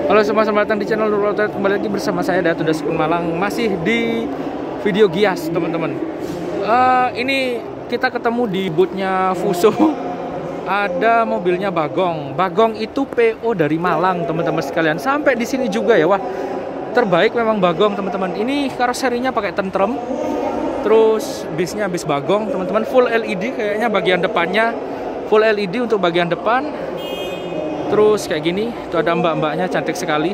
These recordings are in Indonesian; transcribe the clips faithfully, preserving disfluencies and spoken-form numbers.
Halo semua, selamat datang di channel Nurul Auto. Kembali lagi bersama saya Datu Daskun Malang. Masih di video Gias teman-teman. uh, Ini kita ketemu di bootnya Fuso. Ada mobilnya Bagong. Bagong itu P O dari Malang teman-teman sekalian. Sampai di sini juga ya. Wah, terbaik memang Bagong teman-teman. Ini karoserinya pakai tentrem. Terus bisnya bis Bagong teman-teman. Full L E D kayaknya bagian depannya. Full L E D untuk bagian depan. Terus kayak gini, tuh ada mbak-mbaknya cantik sekali.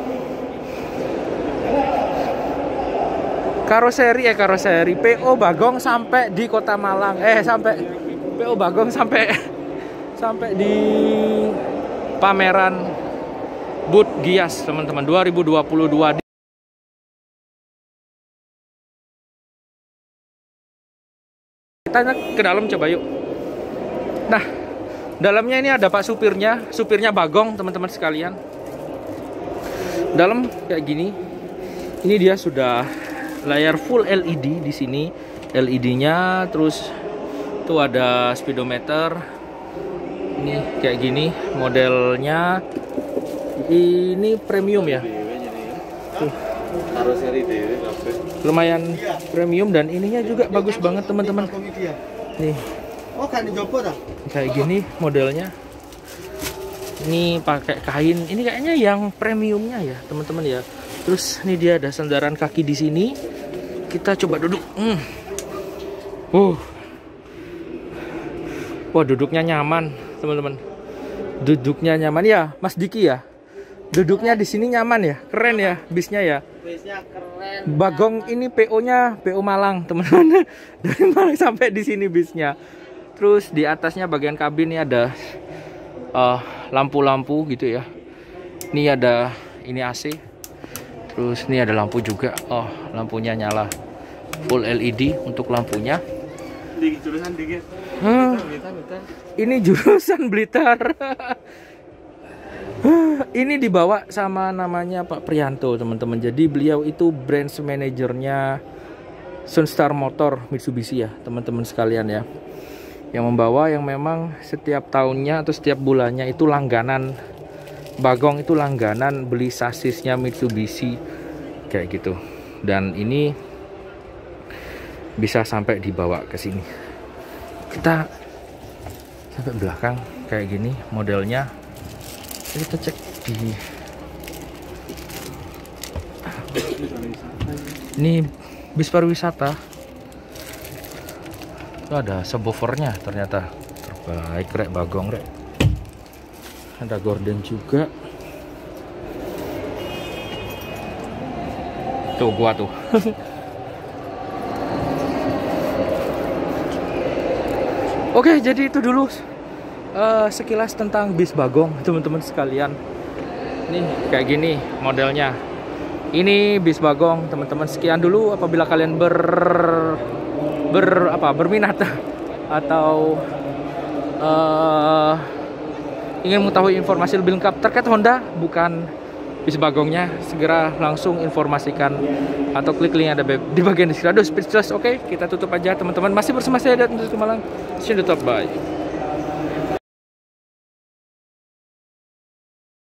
Karoseri ya karoseri P O Bagong sampai di Kota Malang. Eh sampai P O Bagong sampai sampai di pameran Boot Gias teman-teman dua ribu dua puluh dua. Kita ke dalam coba yuk. Nah, dalamnya ini ada pak supirnya, supirnya Bagong teman-teman sekalian. Dalam kayak gini. Ini dia sudah layar full L E D di sini, L E D-nya, terus tuh ada speedometer. Ini kayak gini modelnya. Ini premium ya. Tuh. Lumayan premium dan ininya juga bagus banget teman-teman. Nih. Oh, kan dicoba dah. Kayak gini modelnya. Ini pakai kain. Ini kayaknya yang premiumnya ya, teman-teman ya. Terus ini dia ada sandaran kaki di sini. Kita coba duduk. Hmm. Uh. Wah, duduknya nyaman, teman-teman. Duduknya nyaman ya, Mas Diki ya. Duduknya di sini nyaman ya. Keren ya bisnya ya. Bisnya keren. Bagong ini P O-nya P O Malang, teman-teman. Dari Malang sampai di sini bisnya. Terus di atasnya bagian kabin ini ada lampu-lampu uh, gitu ya. Ini ada ini A C. Terus ini ada lampu juga. Oh, lampunya nyala. Full L E D untuk lampunya. Di jurusan dikit. Huh. Ini jurusan Blitar. Ini dibawa sama namanya Pak Prianto, teman-teman. Jadi beliau itu branch manajernya Sunstar Motor Mitsubishi ya, teman-teman sekalian ya. Yang membawa yang memang setiap tahunnya atau setiap bulannya itu langganan Bagong, itu langganan beli sasisnya Mitsubishi kayak gitu. Dan ini bisa sampai dibawa ke sini. Kita sampai belakang kayak gini modelnya. Kita cek di ini bis pariwisata. Itu ada subwoofernya ternyata. Terbaik rek Bagong rek. Ada gorden juga. Tuh gua tuh. Oke, jadi itu dulu uh, sekilas tentang bis Bagong teman-teman sekalian. Nih kayak gini modelnya. Ini bis Bagong teman-teman. Sekian dulu, apabila kalian ber ber apa berminat atau uh, ingin mengetahui informasi lebih lengkap terkait Honda, bukan bis Bagongnya, segera langsung informasikan atau klik link yang ada di bagian deskripsi. Aduh, speechless. Oke, kita tutup aja teman-teman. Masih bersama saya Datu Daskun Malang. See you on the top, bye.